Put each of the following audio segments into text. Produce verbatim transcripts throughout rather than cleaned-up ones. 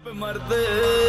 मरते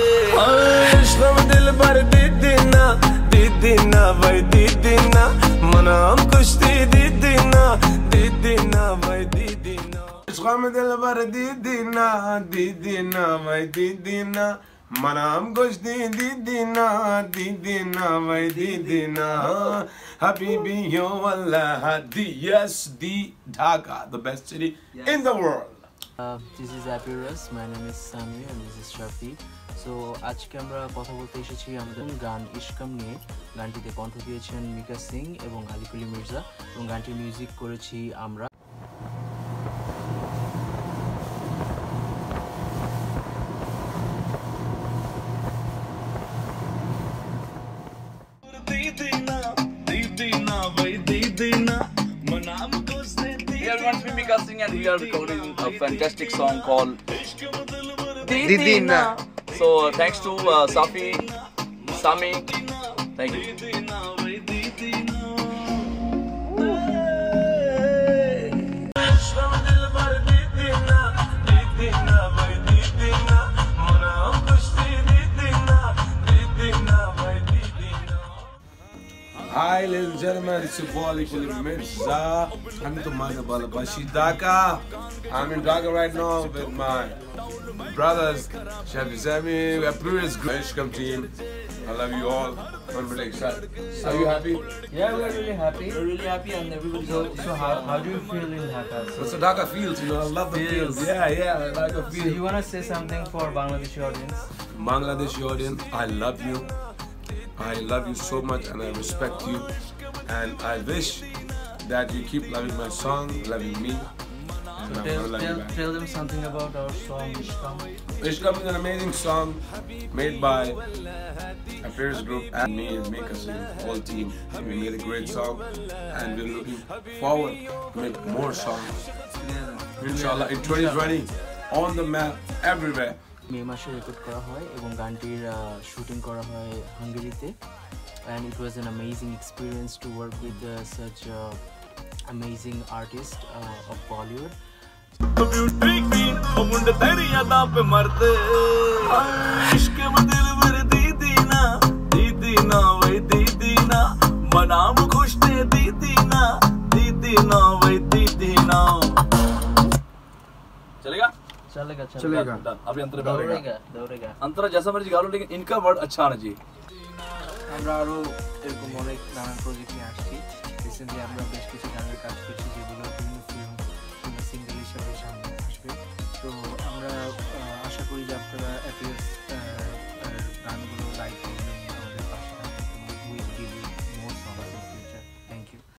दिल भर दीदी ना दीदी ना भाई दीदी ना मनाम कुश्ती दीदी ना दीदी ना भाई दीदी ना दिल भर दीदी ना दीदी ना भाई दीदी ना मनाम कुश्ती दीदी ना दीदी ना भाई दीदी ना Habibi yo Allah D S D Dhaka, the best city yes. in the world. Uh, this is Apirus, my name is Sami and this is Shafi. So আজকে আমরা কথা বলতে এসেছি আমাদের গান ইশকাম নিয়ে। গানটিতে কণ্ঠ দিয়েছেন মিকা সিং এবং আলিকুলি মির্জা এবং গানটির মিউজিক করেছি আমরা। Here once we Mika Singh and we are recording a fantastic song called Didina. So uh, thanks to uh, Safi, Sami, thank you. Hi ladies and gentlemen, it's your boy Alikuli Mirza. I'm to Mazabala Bashi Dhaka. I'm in Dhaka right now with my brothers, Shafi Sami, we are previous Ishkam team. I love you all. I'm really excited. Are you happy? Yeah, we're really happy. We're really happy and everybody. So, so how, how do you feel in Dhaka? So, so Dhaka feels, you know, I love the feels. feels. Yeah, yeah, I like the feels. So you want to say something for Bangladeshi audience? Bangladeshi audience, I love you. I love you so much and I respect you, and I wish that you keep loving my song, loving me, and so I'm tell, gonna love tell, you back. Tell them something about our song Ishkam. Ishkam is an amazing song made by a Paris group and me and Mika Singh, whole team. We made a great song and we're looking forward to make more songs. Inshallah in twenty twenty, on the map, everywhere. মে মাসে record করা হয় এবং গানটির shooting করা হয় হাঙ্গেরিতে and it was an amazing experience to work with uh, such uh, amazing artist uh, of Bollywood. चलेगा चलेगा चलेगा अभी अंतर दौड़ेगा दौड़ेगा अंतर जैसा मर्जी गालो लेकिन इनका वर्ड अच्छा आना चाहिए আমরা আরো এরকম অনেক নানান প্রজেক্ট নিয়ে আসছি রিসেন্টলি আমরা বেশ কিছু গানের কাজ করছি যেগুলো বিভিন্ন ফিল্ম কিংবা সিঙ্গেল হিসাবে সামনে আসবে তো আমরা আশা করি যে আপনারা অ্যাপিয়ার্স